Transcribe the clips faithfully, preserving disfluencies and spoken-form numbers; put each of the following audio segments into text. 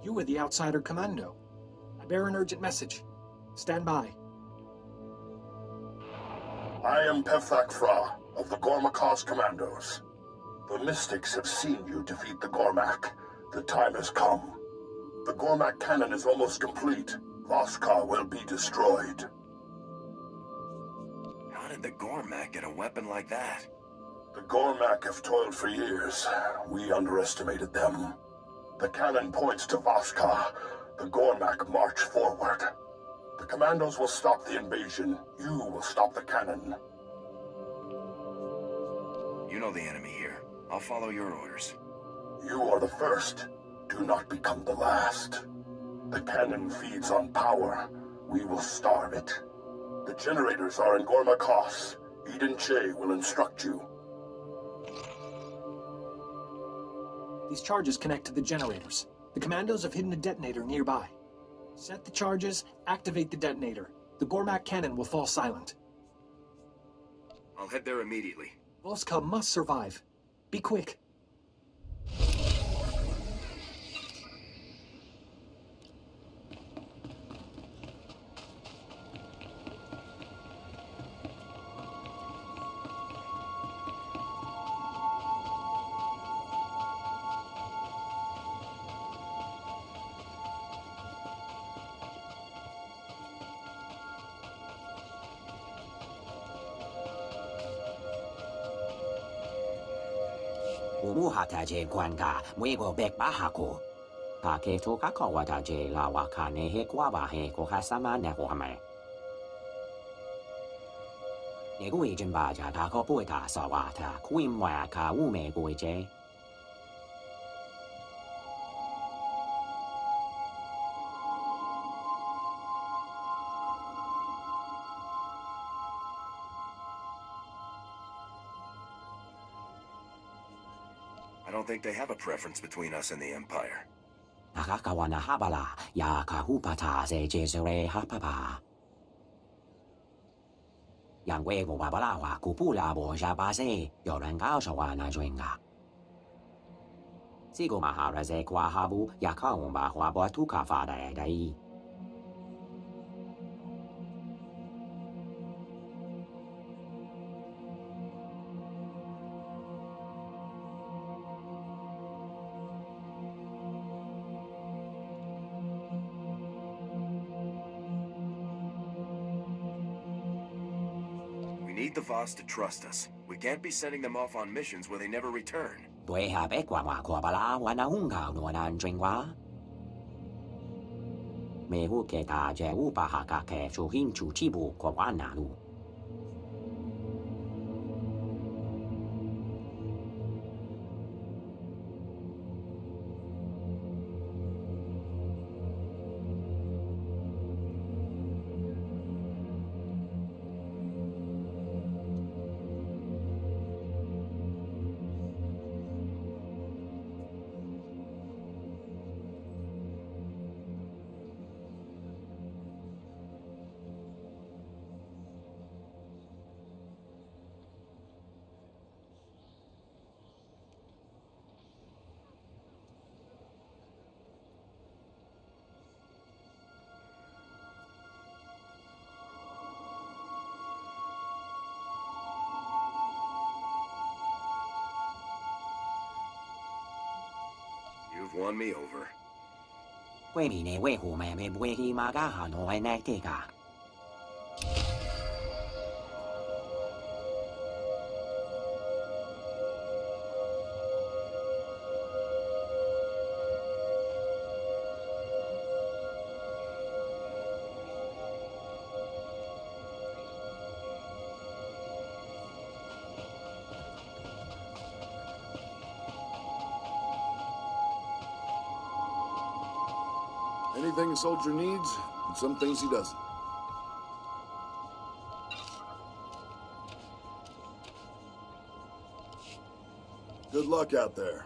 You are the outsider commando. I bear an urgent message. Stand by. I am Pevthak Fra, of the Gormakos Commandos. The Mystics have seen you defeat the Gormak. The time has come. The Gormak cannon is almost complete. Voskar will be destroyed. How did the Gormak get a weapon like that? The Gormak have toiled for years. We underestimated them. The cannon points to Voskar. The Gormak march forward. The Commandos will stop the invasion. You will stop the cannon. You know the enemy here. I'll follow your orders. You are the first. Do not become the last. The cannon feeds on power. We will starve it. The generators are in Gormakos. Eden Che will instruct you. These charges connect to the generators. The Commandos have hidden a detonator nearby. Set the charges, activate the detonator. The Gormak cannon will fall silent. I'll head there immediately. Voskar must survive. Be quick. Umuhataje kwanga mwego bek bahako. Take toka kawataje la wakane he kwaba he kohasama nehuame. Negu agent baja tako pueta sawata kuimwa ka ume boije. I don't think they have a preference between us and the Empire. Nakakawana habala ya kahupata se jesere hapapa. Yang wego babalawa kupula boja base yoranga shawana joinga. Sigo maharaze kwa habu ya kaumba hwa batuka fada dai. We need the Voss to trust us. We can't be sending them off on missions where they never return. Dweha bekwa mwa kwa bala wana hunga nuana njingwa. Mehu ke ta je upa haka ke chuhin chu chibu kwa wana lu. You've won me over. Webi ne wehu me me wehi magaha no enetega. Anything a soldier needs, and some things he doesn't. Good luck out there.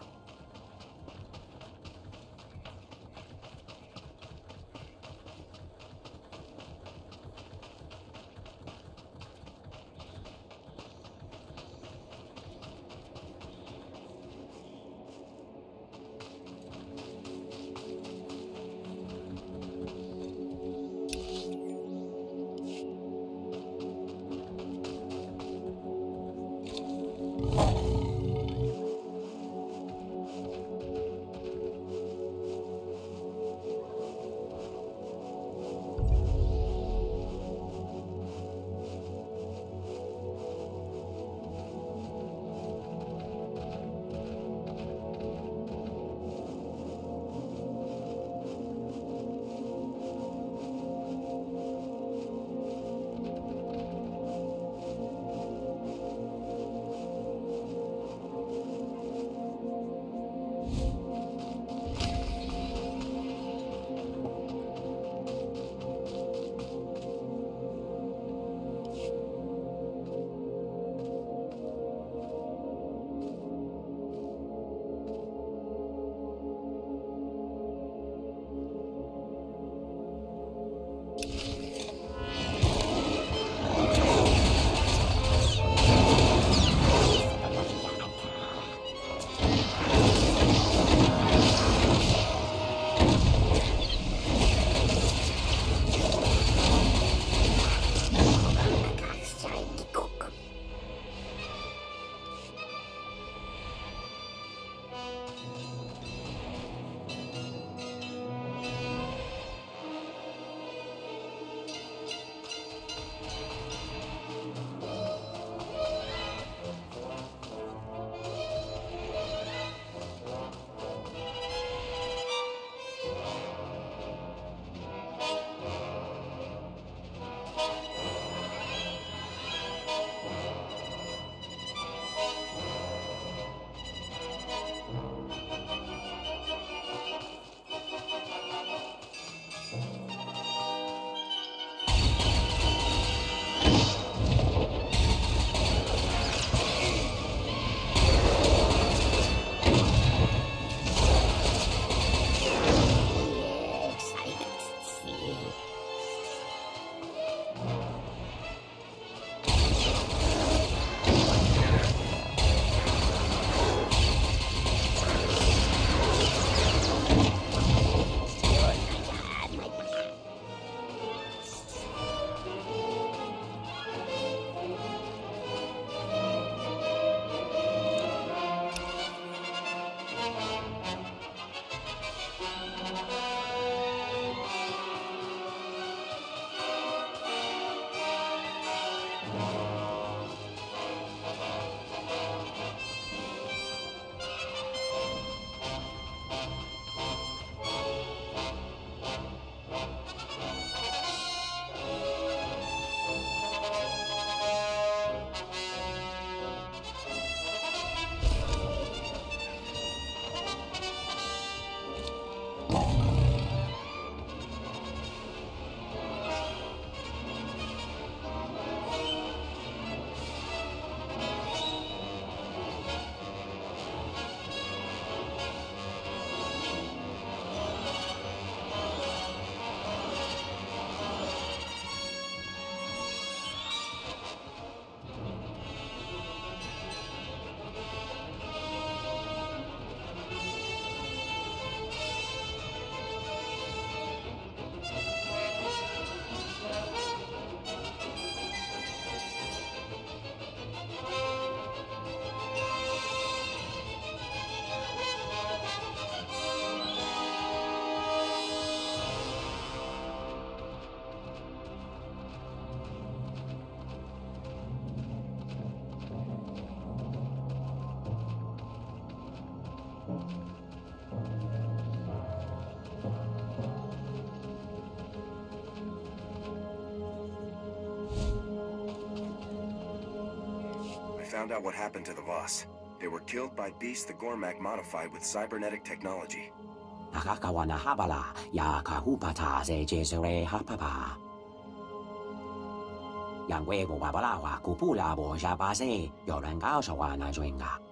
I found out what happened to the Voss. They were killed by beasts the Gormak modified with cybernetic technology. Nakakawana habala, ya kahupata se jesere hapapa. Yang wego babalawa kupula bo jabase, yorangao shawana joinga.